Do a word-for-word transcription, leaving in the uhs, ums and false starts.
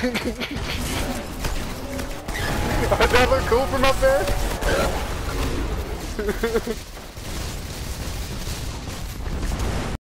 Does that look cool from up there? Yeah.